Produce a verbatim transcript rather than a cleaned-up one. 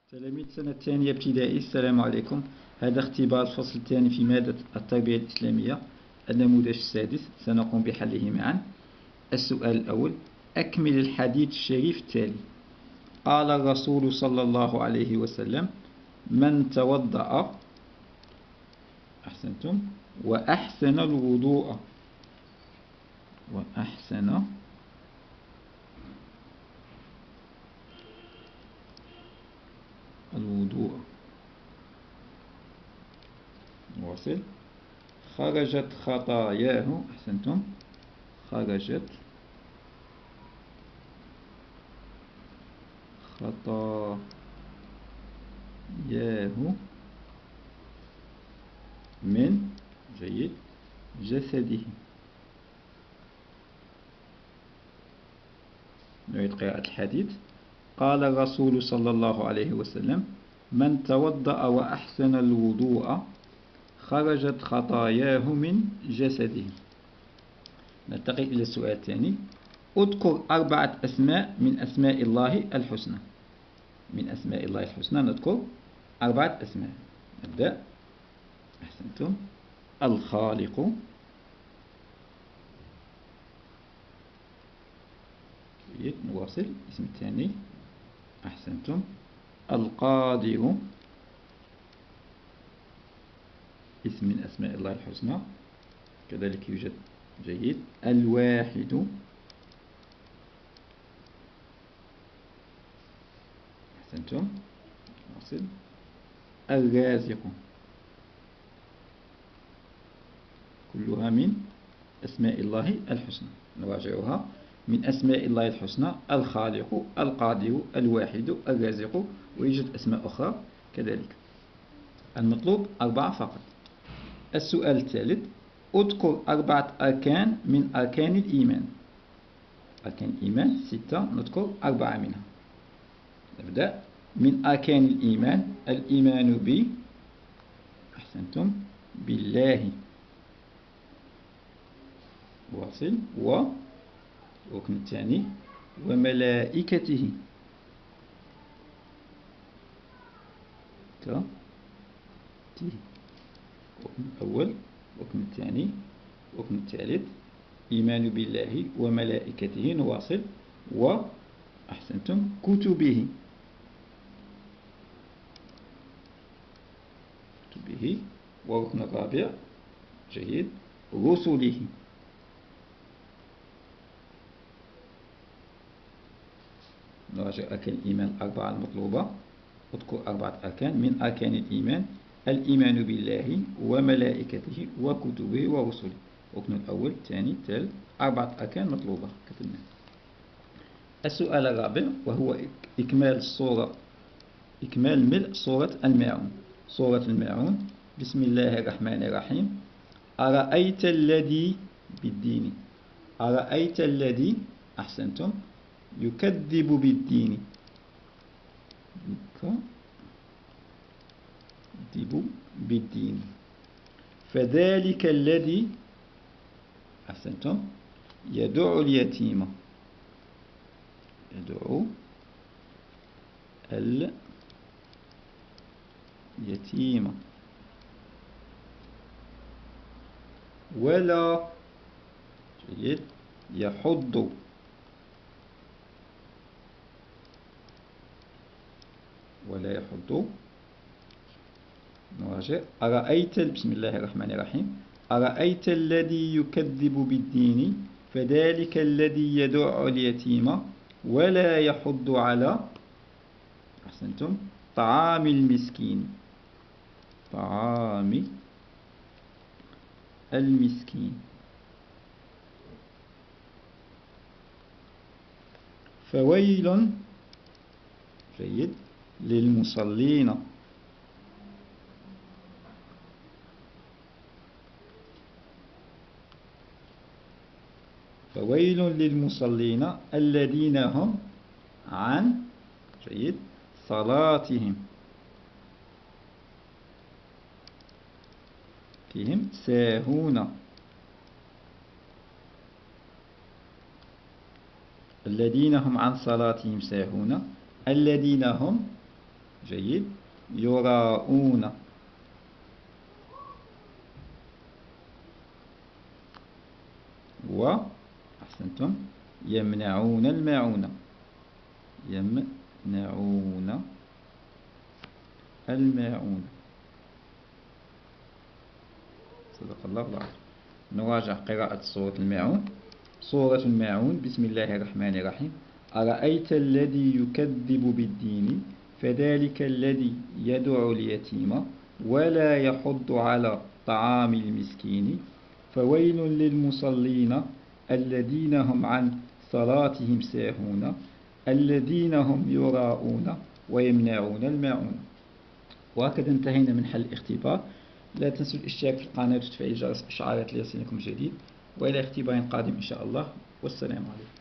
تلاميذ السنة الثانية ابتدائي، السلام عليكم. هذا اختبار الفصل الثاني في مادة التربية الإسلامية، النموذج السادس، سنقوم بحله معا. السؤال الأول: أكمل الحديث الشريف التالي. قال الرسول صلى الله عليه وسلم: من توضأ أحسنتم وأحسن الوضوء وأحسن الوضوء واصل خرجت خطاياه أحسنتم خرجت خطاياه من جيد جسده. نعيد قراءة الحديث. قال الرسول صلى الله عليه وسلم: من توضأ وأحسن الوضوء خرجت خطاياه من جسده. نلتقي إلى السؤال الثاني. اذكر أربعة أسماء من أسماء الله الحسنى. من أسماء الله الحسنى نذكر أربعة أسماء. نبدأ. أحسنتم. الخالق، نواصل. الاسم الثاني. أحسنتم. القادر، اسم من أسماء الله الحسنى كذلك يوجد. جيد. الواحد، أحسنتم. نواصل. الرازق، كلها من أسماء الله الحسنى. نراجعها. من أسماء الله الحسنى الخالق، القادر، الواحد، الرازق، ويوجد أسماء أخرى كذلك. المطلوب أربعة فقط. السؤال الثالث: اذكر أربعة أركان من أركان الإيمان. أركان الإيمان ستة، نذكر أربعة منها. نبدأ. من أركان الإيمان: الإيمان ب أحسنتم بالله، واصل. و الركن الثاني: وملائكته، ك تي الركن الأول. الركن الثاني. الركن الثالث: إيمان بالله وملائكته، نواصل. و أحسنتم كتبه، كتبه. والركن الرابع. جيد. رسله. نراجع أركان الإيمان الأربعة المطلوبة. اذكر أربعة أركان من أركان الإيمان: الإيمان بالله وملائكته وكتبه ورسله. الركن الأول، الثاني، الثالث، أربعة أركان مطلوبة كتبنا. السؤال الرابع وهو إكمال الصورة، إكمال ملء صورة الماعون. صورة الماعون. بسم الله الرحمن الرحيم. أرأيت الذي بالدين. أرأيت الذي أحسنتم يكذب بالدين. يكذب بالدين. فذلك الذي أحسنتم يدعو اليتيم. يدعو اليتيم. ولا جيد يحض. ولا يحض. نراجع. أرأيت بسم الله الرحمن الرحيم. أرأيت الذي يكذب بالدين فذلك الذي يدع اليتيم ولا يحض على أحسنتم طعام المسكين. طعام المسكين. فويل جيد للمصلين. فويل للمصلين الذين هم عن جيد صلاتهم فيهم ساهون. الذين هم عن صلاتهم ساهون. الذين هم جيد. يراءون، و أحسنتم يمنعون الماعون، يمنعون الماعون. صدق الله العظيم. نراجع قراءة سورة الماعون. سورة الماعون. بسم الله الرحمن الرحيم. أرأيت الذي يكذب بالدين فذلك الذي يدعو اليتيم ولا يحض على طعام المسكين فويل للمصلين الذين هم عن صلاتهم ساهون الذين هم يراءون ويمنعون الماعون. وهكذا انتهينا من حل الاختبار. لا تنسوا الاشتراك في القناة وتفعيل جرس إشعارات ليصلكم جديد، وإلى اختبار قادم إن شاء الله، والسلام عليكم.